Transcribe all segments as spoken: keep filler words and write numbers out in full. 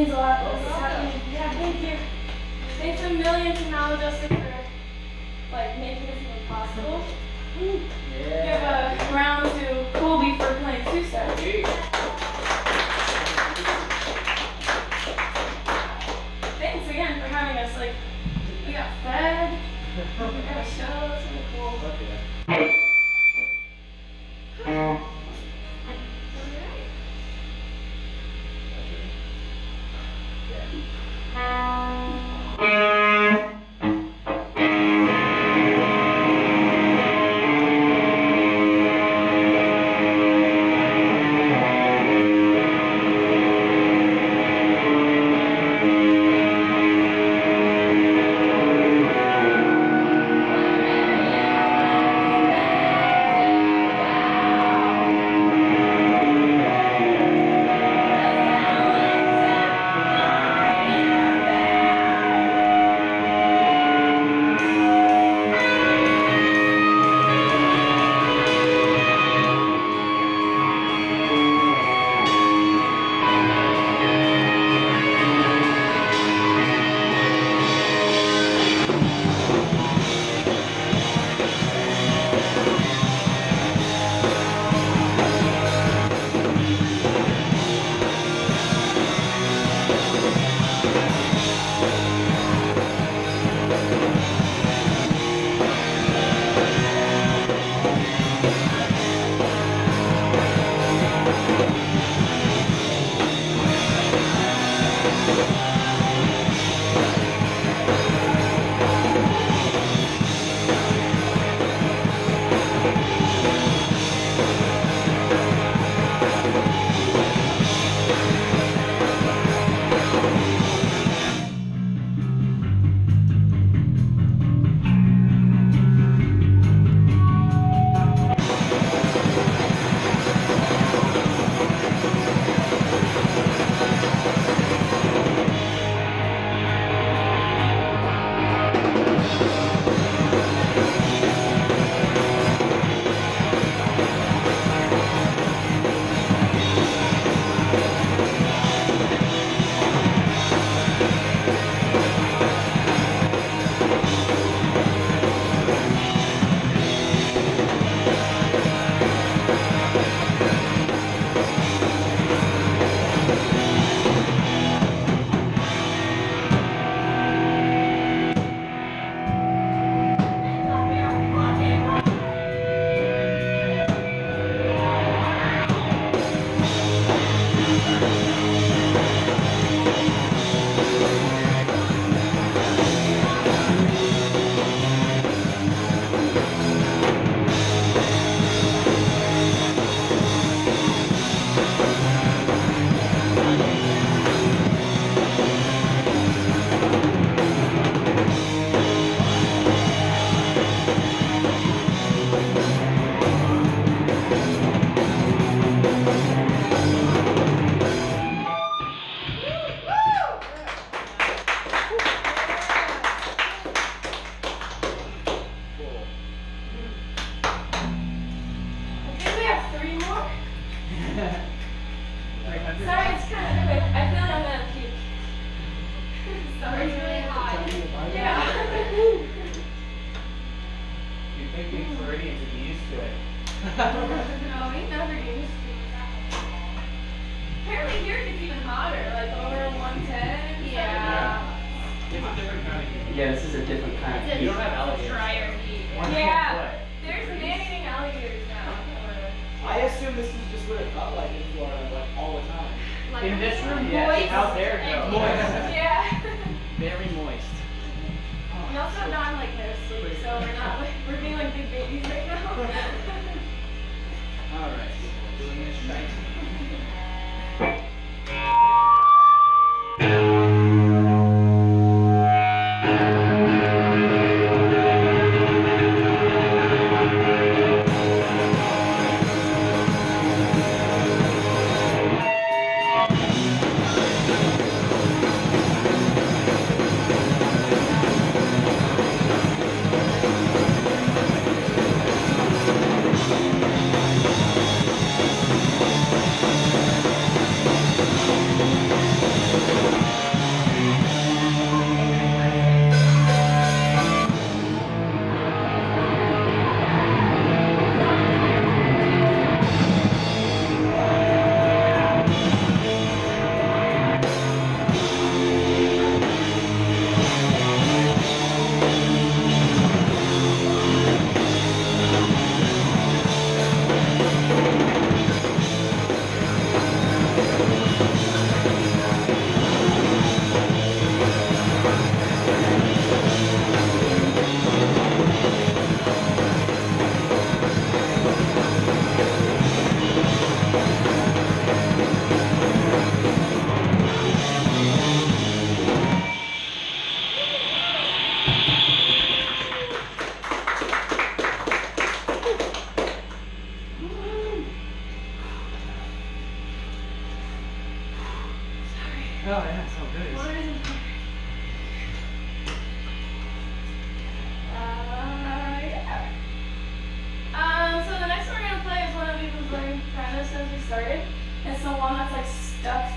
means a lot that this is happening. Yeah, thank you. Thanks a million to Maladjusted for like making this even possible. Yeah. Give a round to Colby for playing two sets. Thanks again for having us. Like, we got fed, we got a show, it's really cool. Okay. Sorry, it's kind of quick. I feel like I'm gonna puke. Sorry. It's really hot. Yeah. You'd think the Floridians would be used to it. No, we never used to. Apparently here it gets even hotter, like over one ten. Yeah. It's a different kind of heat. Yeah, this is a different kind of It's a You don't have alligators. drier heat. Yeah. There's man-eating alligators now. I assume this is just what it felt like in Florida, like all the time. Like In this room, moist yes. Out there, no. and- Moist. Yeah. Very moist. And also not like no sleep, so we're not like, we're being like big babies right now. Alright. Doing this right.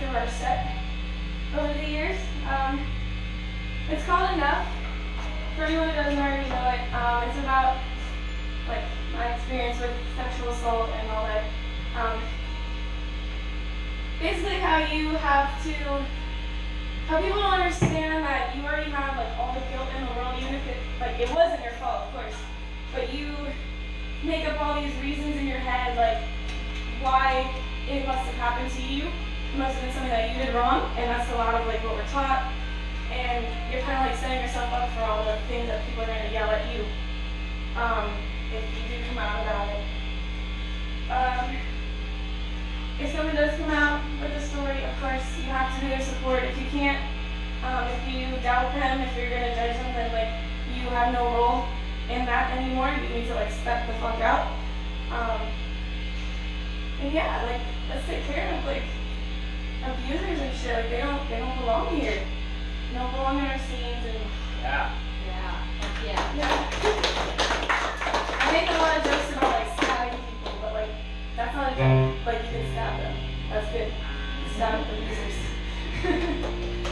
through our set over the years. Um, it's called Enough. For anyone who doesn't already know it, um, it's about like my experience with sexual assault and all that. Um, basically, how you have to help people understand that you already have like all the guilt in the world, even if it like it wasn't your fault, of course, but you make up all these reasons in your head like why it must have happened to you. It must have been something that you did wrong, and that's a lot of like what we're taught. And you're kind of like setting yourself up for all the things that people are going to yell at you um, if you do come out about it. Um, if someone does come out with a story, of course, you have to be their support. If you can't, um, if you doubt them, if you're going to judge them, then like you have no role in that anymore. You need to like step the fuck out. Um, and yeah, like let's take care of like abusers and shit. Like they don't, they don't belong here. They don't belong in our scenes and Yeah. Yeah. Heck yeah. yeah. I make a lot of jokes about like stabbing people, but like that's not a joke. Like you can stab them. That's good. Stab abusers.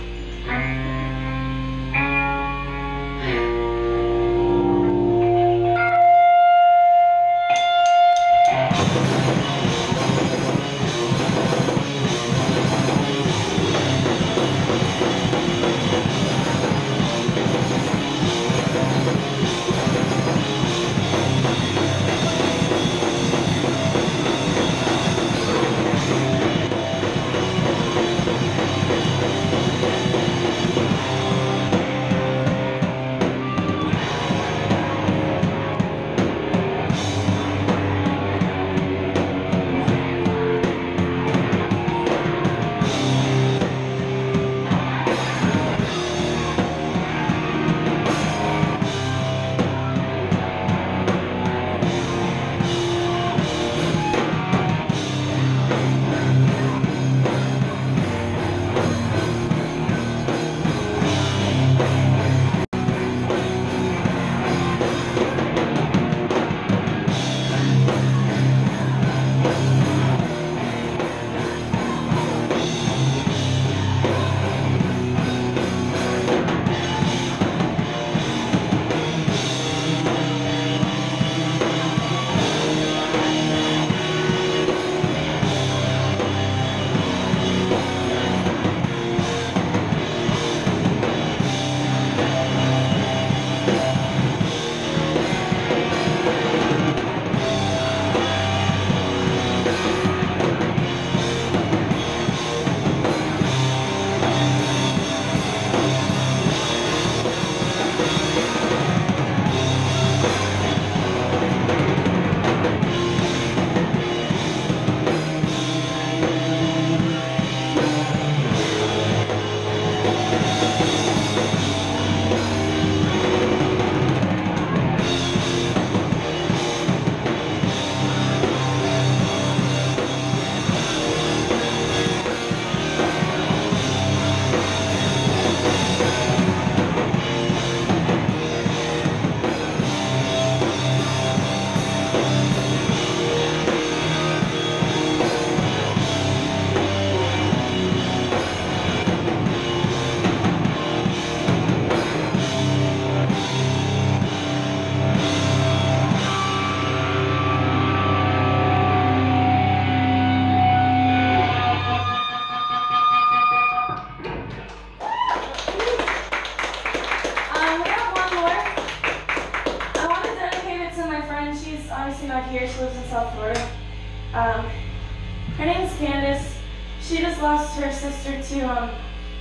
Um, her name's Candace. She just lost her sister to um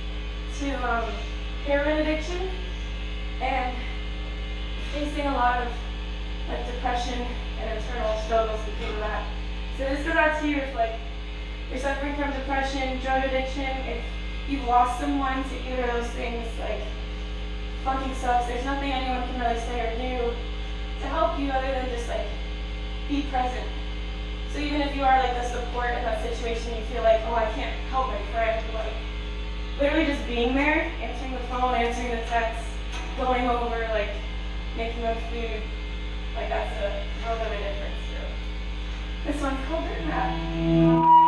to um heroin addiction and facing a lot of like depression and internal struggles because of that. So this goes out to you if like you're suffering from depression, drug addiction, if you've lost someone to either of those things, like fucking sucks. There's nothing anyone can really say or do to help you other than just like be present. So even if you are like the support in that situation, you feel like, oh, I can't help my friend, but like literally just being there, answering the phone, answering the text, going over, like making them food, like that's a real bit of a difference. So this one's called Dirt Map.